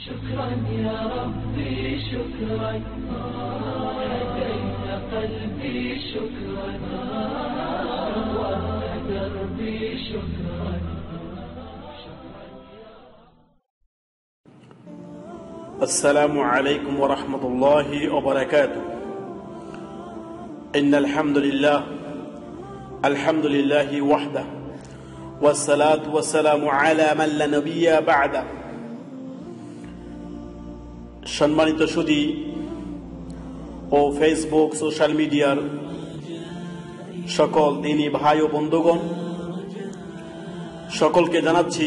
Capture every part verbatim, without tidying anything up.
شكرا يا ربي شكرا هديت قلبي شكرا نورت دربي شكرا. السلام عليكم ورحمة الله وبركاته. إن الحمد لله الحمد لله وحده والصلاة والسلام على من لا نبي بعده. সম্মানিত সুধী ও Facebook social মিডিয়ার সকল দিনী ভাই ও বন্ধুগণ, সকলকে জানাচ্ছি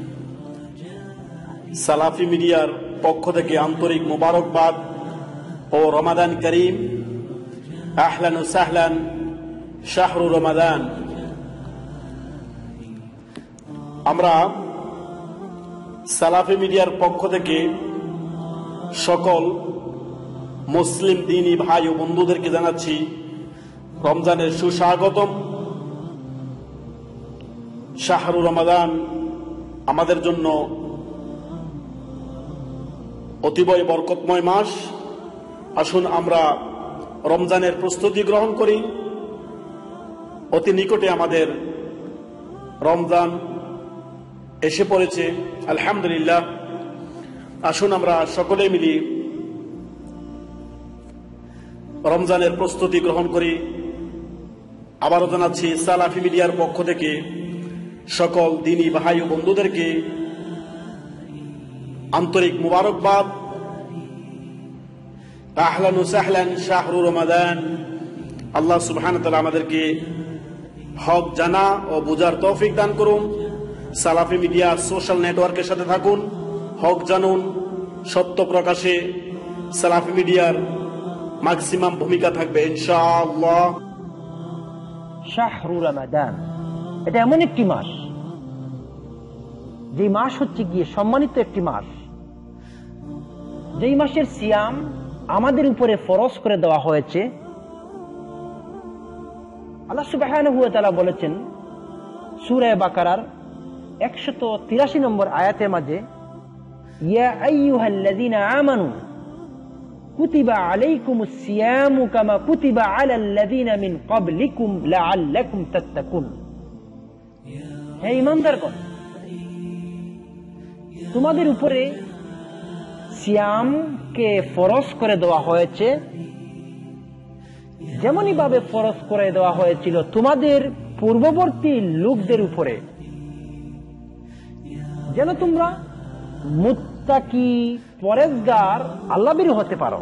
সালাফি মিডিয়ার পক্ষ থেকে আন্তরিক মোবারকবাদ ও রমাদান করিম। আহলান ও সাহলান শাহরু রমাদান। আমরা সালাফি মিডিয়ার পক্ষ থেকে সকল মুসলিম দিনী ভাই ও বন্ধুদেরকে জানাচ্ছি রমজানের সুস্বাগতম। শাহরু রমাদান আমাদের জন্য অতিবয় বরকতময় মাস। আসুন আমরা রমজানের প্রস্তুতি গ্রহণ করি। অতি নিকটে আমাদের রমজান এসে পড়েছে, আলহামদুলিল্লাহ। আসুন আমরা সকলে মিলি রমজানের প্রস্তুতি গ্রহণ করি। আবারও জানাচ্ছি সালাফি মিডিয়ার পক্ষ থেকে সকল দিনী ভাই ও বন্ধুদেরকে আন্তরিক মুবারকবাদ। আহলান ও সাহলান শাহরু রমাদান। আল্লাহ সুবহানাহু ওয়া তাআলা আমাদেরকে হক জানা ও বুঝার তৌফিক দান করুন। সালাফি মিডিয়া সোশ্যাল নেটওয়ার্কের সাথে থাকুন, হক জানুন। সত্য প্রকাশে সালাফি মিডিয়ার ম্যাক্সিমাম ভূমিকা থাকবে ইনশাআল্লাহ। শাহরু রমাদান এটা এমন একটি মাস, যে মাস হচ্ছে গিয়ে সম্মানিত একটি মাস, যেই মাসের সিয়াম আমাদের উপরে ফরজ করে দেওয়া হয়েছে। আল্লাহ সুবহানাহু ওয়া তাআলা বলেছেন সূরা বাকারার একশত তিরাশি নম্বর আয়াতের মাঝে, ইয়া আইয়ুহাল্লাযীনা আমানু কুতিবা আলাইকুমুস সিয়ামু কামা কুতিবা আলাল্লাযীনা মিন ক্বাবলিকুম লাআল্লাকুম তাত্তাকুন। হে ঈমানদারগণ, তোমাদের উপরে সিয়ামকে ফরজ করে দেওয়া হয়েছে যেমনই ভাবে ফরজ করে দেওয়া হয়েছিল তোমাদের পূর্ববর্তী লোকদের উপরে, যেন তোমরা মুত্তাকি পরেজগার আল্লাহভীরু হতে পারো।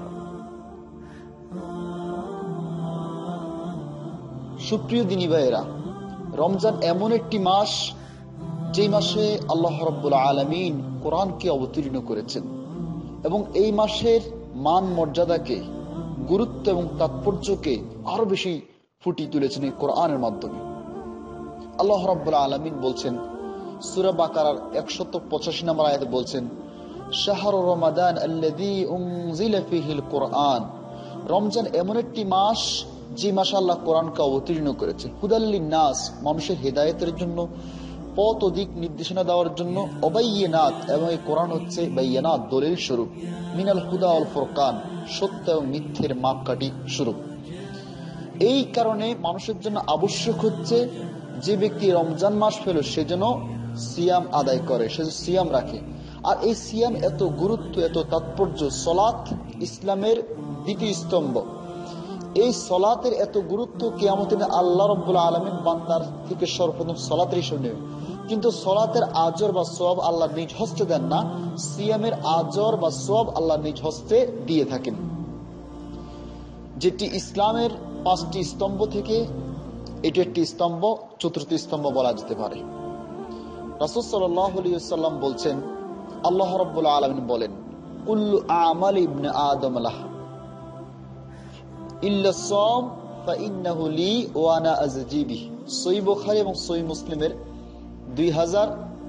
সুপ্রিয় দিনী ভাইয়েরা, রমজান এমন একটি মাস যে মাসে আল্লাহ রাব্বুল আলামিন কোরআনকে অবতীর্ণ করেছেন এবং এই মাসের মান মর্যাদাকে, গুরুত্ব এবং তাৎপর্যকে আরো বেশি ফুটিয়ে তুলেছেন এই কোরআনের মাধ্যমে। আল্লাহ রাব্বুল আলামিন বলছেন সূরা বাকারার একশত পঁচাশি নম্বর আয়াতে বলছেন, শাহরু রমাদান আল্লাযী উনজিলা ফীহিল কুরআন। রমজান এমন একটি মাস যে মাসে আল্লাহ কোরআনকে অবতীর্ণ করেছে, হুদাল লিন্নাস, মানুষের হেদায়েতের জন্য, পথ ও দিক নির্দেশনা দেওয়ার জন্য, অবাইয়িনাত, এবং এই কোরআন হচ্ছে বাইয়িনাত, দলিল স্বরূপ, মিনাল হুদা ওয়াল ফুরকান, সত্য এবং মিথ্যের মাপকাঠি স্বরূপ। এই কারণে মানুষের জন্য আবশ্যক হচ্ছে যে ব্যক্তি রমজান মাস পেল সে যেন সিয়াম আদায় করে, সে সিয়াম রাখে। আর এই সিয়াম এত গুরুত্ব, এত তাৎপর্য। সলাত ইসলামের দ্বিতীয় স্তম্ভ। এই সলাতের এত গুরুত্ব, কিয়ামতের দিনে আল্লাহ রাব্বুল আলামিন বান্দার থেকে সর্বপ্রথম সলাতের হিসাব নেবে। কিন্তু সলাতের আজর বা সওয়াব আল্লাহ নিজ হস্তে দেন না, সিয়ামের আজর বা সওয়াব আল্লাহ নিজ হস্তে দিয়ে থাকেন, যেটি ইসলামের পাঁচটি স্তম্ভ থেকে এটি একটি স্তম্ভ, চতুর্থ স্তম্ভ বলা যেতে পারে। রাসূল সাল্লাল্লাহু আলাইহি ওয়াসাল্লাম বলছেন, আল্লাহ রাব্বুল আলামিন বলেন, কুল্লু আমাল ইবনে আদম লাহ ইল্লা সাম ফাইন্নাহু লি ওয়া আনা আজজি বিহি। সহিহ বুখারী এবং সহিহ মুসলিমের দুই হাজার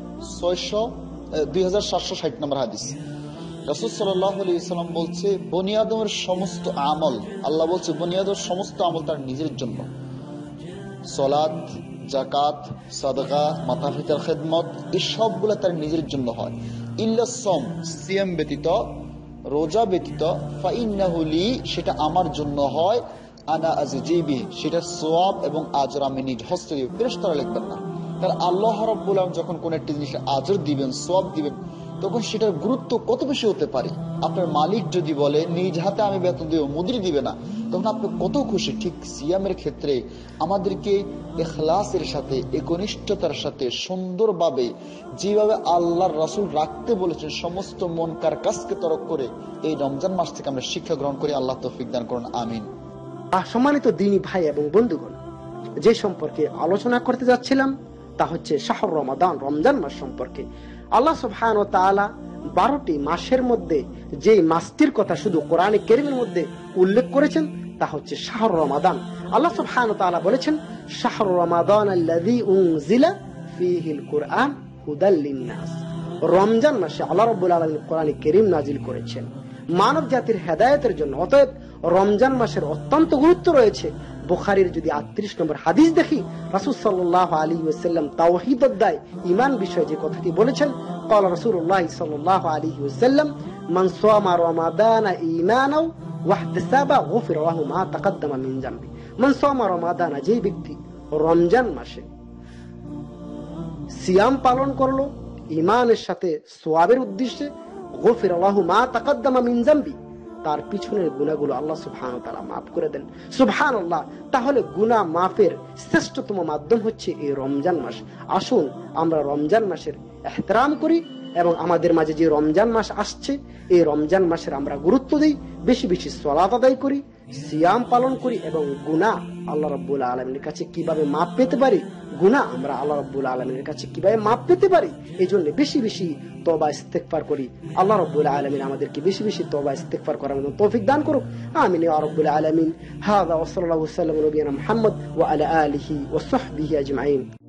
সাতশো ষাট নম্বর হাদিস। রাসূল সাল্লাল্লাহু আলাইহি ওয়াসাল্লাম বলছে, বনি আদমের সমস্ত আমল, আল্লাহ বলছে বনি আদমের সমস্ত আমল তার নিজের জন্য। সালাত, যাকাত, সাদকা, মাতা পিতার খেদমত, এই সবগুলো তার নিজের জন্য হয়। ইল্লা সম, সিয়াম ব্যতীত, রোজা ব্যতীত, ফাইন্নাহু লি, সেটা আমার জন্য হয়, আনা আজজিবি, সেটা সওয়াব এবং আজর আমি নিজ হস্তে দিব। ফেরেশতারা লিখবেন না। তাহলে আল্লাহ রাব্বুল আলামিন যখন কোন একটা জিনিসের আজর দিবেন, সওয়াব দিবেন, তখন সেটার গুরুত্ব কত বেশি হতে পারে। আপনার মালিক যদি বলে নিজ হাতে আমি বেতন দিব, মুদ্রি দিবে না, তখন আপনি কত খুশি। ঠিক সিয়ামের ক্ষেত্রে আমাদেরকে ইখলাসের সাথে, একনিষ্ঠতার সাথে, সুন্দরভাবে যেভাবে আল্লাহর রাসূল রাখতে বলেছেন, সমস্ত মনকার কাজকে তরক করে এই রমজান মাস থেকে আমরা শিক্ষা গ্রহণ করি। আল্লাহ তৌফিক দান করুন, আমিন। সম্মানিত দ্বীনী ভাই এবং বন্ধুগণ, যে সম্পর্কে আলোচনা করতে যাচ্ছিলাম তা হচ্ছে শাহর রমাদান, রমজান মাস সম্পর্কে। আল্লাহ সুবহানাহু ওয়া তাআলা বারোটি মাসের মধ্যে যে মাসটির কথা শুধু কোরআনে কারীমের মধ্যে উল্লেখ করেছেন তা হচ্ছে শাহর রমাদান। আল্লাহ সুবহানাহু ওয়া তাআলা বলেছেন, শাহর রমাদান আল্লাযী উনজিলা ফীহিল কুরআন হুদাল লিন-নাস। রমজান মাসে আল্লাহ রাব্বুল আলামিন কোরআনে কারীম নাজিল করেছেন মানব জাতির হেদায়েতের জন্য। অতএব রমজান মাসের অত্যন্ত গুরুত্ব রয়েছে। বুখারীর যদি আটত্রিশ নম্বর হাদিস দেখি, রাসূল সাল্লাল্লাহু আলাইহি ওয়াসাল্লাম তাওহীদ অধ্যায় ঈমান বিষয়ে যে কথাটি বলেছেন, ক্বালা রাসূলুল্লাহ সাল্লাল্লাহু আলাইহি ওয়াসাল্লাম, মান সামা রমাদানা ঈমানাও ওয়া ইহতিসাবা গুফিরা লাহু মা তাকাদ্দামা মিন যামবি। মান সামা রমাদানা, যে ব্যক্তি রমজান মাসে সিয়াম পালন করলো ঈমানের সাথে, সওয়াবের উদ্দেশ্যে, গুফিরা লাহু মা তাকাদ্দামা মিন যামবি, তার পিছনের গুনাহগুলো আল্লাহ সুবহানাহু ওয়া তাআলা মাফ করে দেন। সুবহানাল্লাহ। তাহলে গুনাহ মাফের শ্রেষ্ঠতম মাধ্যম হচ্ছে এই রমজান মাস। আসুন আমরা রমজান মাসের ইহতিরাম করি এবং আমাদের মাঝে যে রমজান মাস আসছে, এই রমজান মাসের আমরা গুরুত্ব দেই, বেশি বেশি সালাত আদায় করি, সিয়াম পালন করি এবং গুনাহ আল্লাহ রাব্বুল আলামিনের কাছে কিভাবে মাফ পেতে পারি, গুনাহ আমরা আল্লাহ রাব্বুল আলামিনের কাছে কিভাবে মাফ পেতে পারি, এই জন্য বেশি বেশি তওবা ইস্তেগফার করি। আল্লাহ রাব্বুল আলামিন আমাদেরকে বেশি বেশি তওবা ইস্তেগফার করার মতো তৌফিক দান করুক, আমিন ইয়া রাব্বুল আলামিন। হাযা ওয়া সাল্লাল্লাহু আলা নবিয়িনা মুহাম্মদ ওয়া আলা আলিহি ওয়া সাহবিহি আজমাইন।